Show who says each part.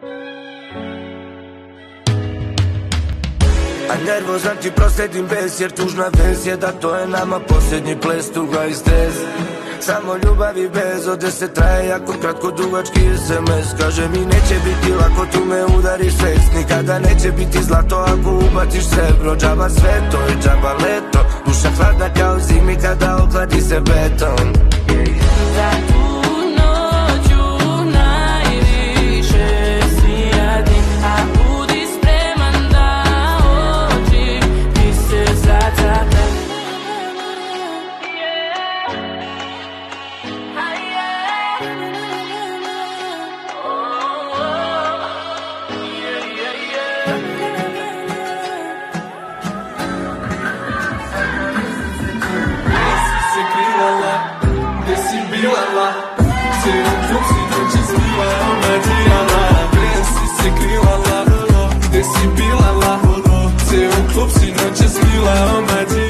Speaker 1: A nervozan ti prosledim bes, jer tužna vez je da to je nama posljednji ples, tuga i stres. Samo ljubav i bez ode traje jako kratko, dugački SMS. Kaže mi neće biti lako, tu me udariš seks. Nikada neće biti zlato ako ubaciš srebro. Džaba sve, to je džaba leto. Duša hladna kao zimi kada ohladi se beton.
Speaker 2: Za tu noću najviše si radim, a budi spreman da oči mi se zacape.
Speaker 3: Desse bila lá, rolou. Seu clube se não te esquila, ama de